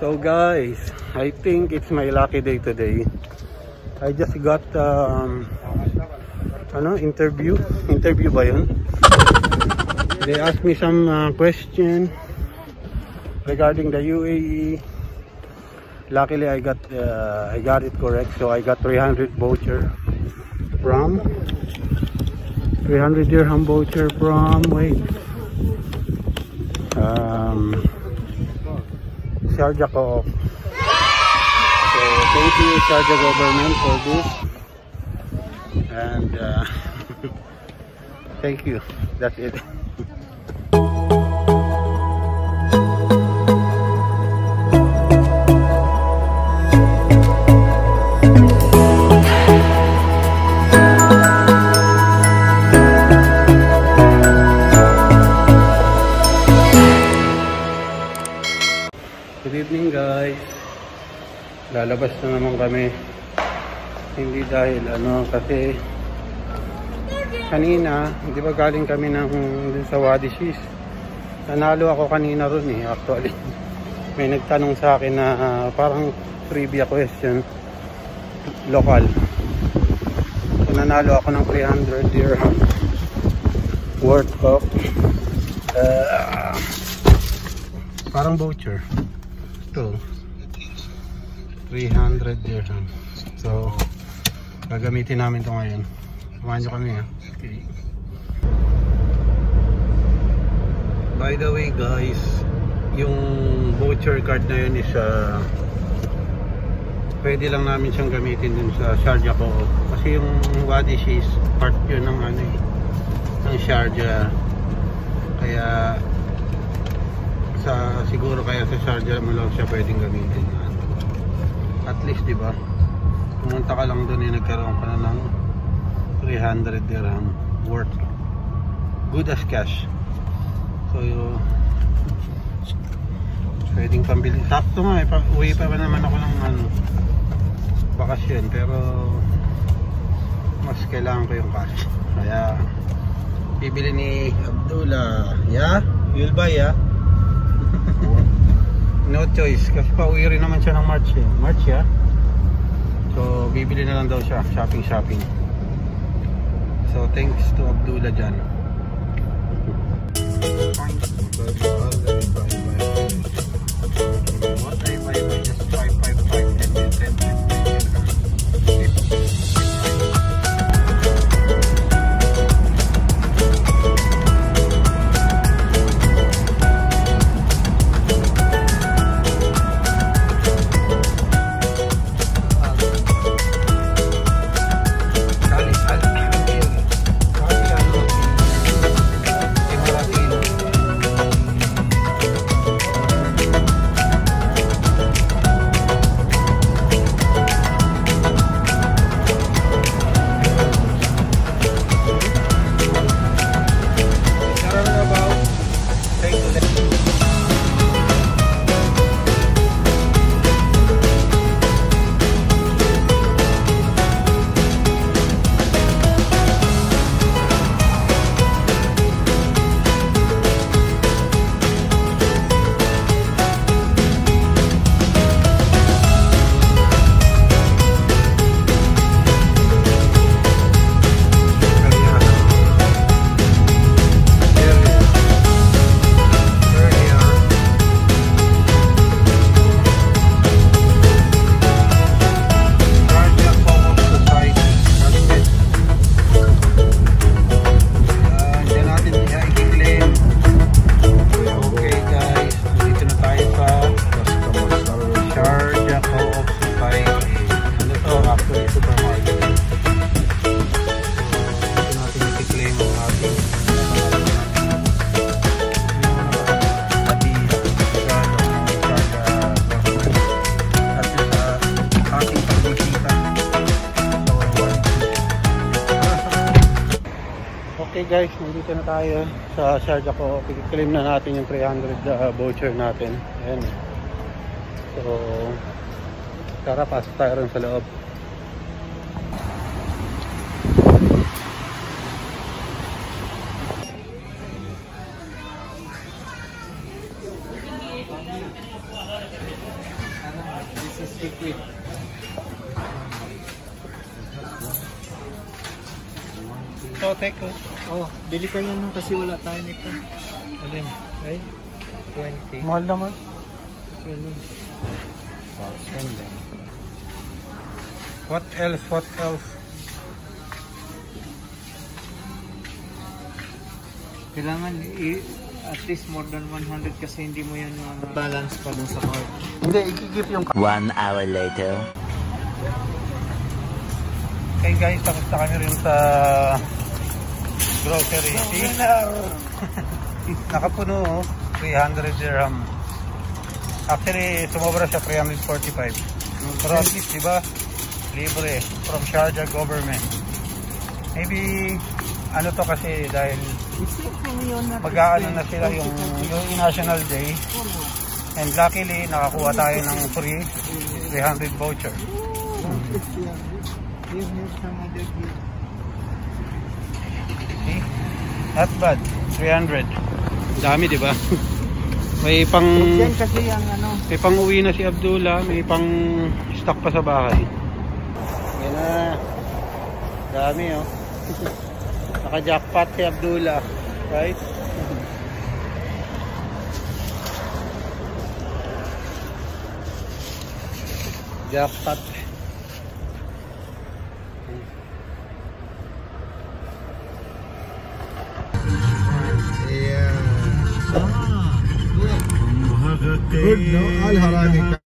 So guys, I think it's my lucky day today. I just got interview ba yun? They asked me some question regarding the UAE. Luckily I got it correct, so I got 300 voucher from 300 dirham voucher from Sharjah Cooperative. So thank you Sharjah government for this, and thank you. That's it. Good evening guys. Lalabas na naman kami. Hindi dahil kasi kanina, hindi ba galing kami dun sa Wadi Sis. Nanalo ako kanina ron actually. May nagtanong sa akin na parang trivia question, local. So, nanalo ako ng 300 dirham worth of parang voucher. Ito 300 dirham. So gagamitin namin ito ngayon. Samahan nyo kami Okay. By the way guys, yung voucher card na yun is pwede lang namin siyang gamitin dun sa Sharjah Cooperative. Kasi yung Wadi Sis part yun ng ng Sharjah. Kaya siguro kaya sa Sharjah mo lang siya pwedeng gamitin. At least diba, pumunta ka lang doon nagkaroon ka na ng 300 dirham worth, good as cash. So pwedeng pambili. Sakto nga uwi pa naman ako ng bakasyon, pero mas kailangan ko yung cash. Kaya bibili ni Abdullah. You'll buy no choice kasi pauwi rin naman siya ng March so bibili na lang daw siya, shopping. So thanks to Abdullah dyan. What I buy just 5, 10. Okay guys, nandito na tayo sa Sharjah Cooperative. I-claim na natin yung 300 voucher natin. Ayan. So, tara, pasok tayo rin sa loob. Liquid. So, take ko. Oh, bili ka yan kasi wala tayo nito. Alin? Ay? 20. Mahal naman. Ganun. What else? What else? Kailangan at least more than 100 kasi hindi mo yan balance pa dun sa card. Hindi, i-give yung... 1 hour later. Okay guys, tapos na kami rin sa grocery. Nakapuno, 300 dirham. Actually, sumobra siya 345. Pero at least, diba? Libre from Sharjah government. Maybe, ano to kasi dahil mag-aano na sila yung National Day. And luckily, nakakuha tayo ng free 300 voucher. See? Not bad. 300. Dami, di ba? May pang may pang uwi na si Abdullah, may pang stock pa sa bahay. Yan na. Dami, oh. Naka-jackpot si Abdullah, right? Jackpot. Good, no? Al-Harani.